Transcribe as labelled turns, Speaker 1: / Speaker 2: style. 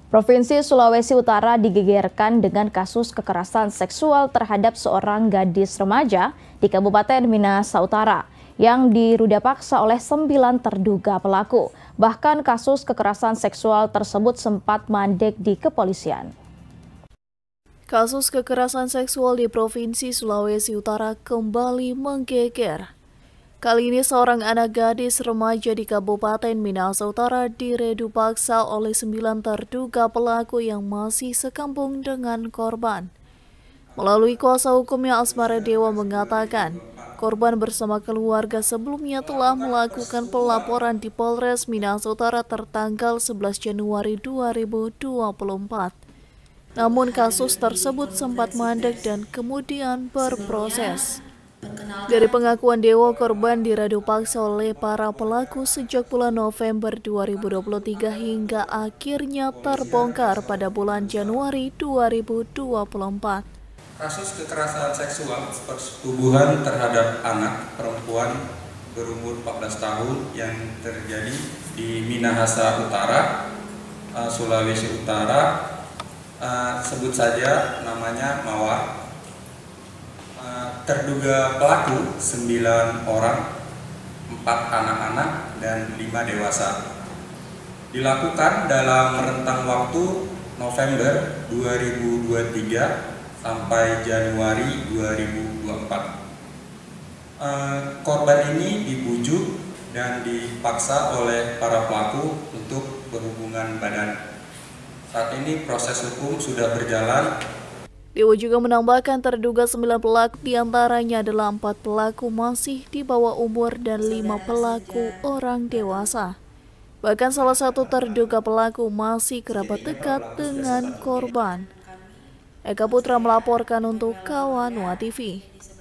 Speaker 1: Provinsi Sulawesi Utara digegerkan dengan kasus kekerasan seksual terhadap seorang gadis remaja di Kabupaten Minahasa Utara yang diruda paksa oleh 9 terduga pelaku. Bahkan kasus kekerasan seksual tersebut sempat mandek di kepolisian.
Speaker 2: Kasus kekerasan seksual di Provinsi Sulawesi Utara kembali menggeger. Kali ini seorang anak gadis remaja di Kabupaten Minahasa Utara diredu paksa oleh 9 terduga pelaku yang masih sekampung dengan korban. Melalui kuasa hukumnya, Asmara Dewa mengatakan, korban bersama keluarga sebelumnya telah melakukan pelaporan di Polres Minahasa Utara tertanggal 11 Januari 2024. Namun kasus tersebut sempat mandek dan kemudian berproses. Dari pengakuan Dewa, korban diradu paksa oleh para pelaku sejak bulan November 2023 hingga akhirnya terbongkar pada bulan Januari 2024.
Speaker 3: Kasus kekerasan seksual persetubuhan terhadap anak perempuan berumur 14 tahun yang terjadi di Minahasa Utara, Sulawesi Utara, sebut saja namanya Mawar. Terduga pelaku 9 orang, 4 anak-anak dan 5 dewasa. Dilakukan dalam rentang waktu November 2023 sampai Januari 2024. Korban ini dibujuk dan dipaksa oleh para pelaku untuk berhubungan badan. Saat ini proses hukum sudah berjalan.
Speaker 2: Dewa juga menambahkan terduga 9 pelaku diantaranya adalah 4 pelaku masih di bawah umur dan 5 pelaku orang dewasa. Bahkan salah satu terduga pelaku masih kerabat dekat dengan korban. Eka Putra melaporkan untuk Kawan Wa TV.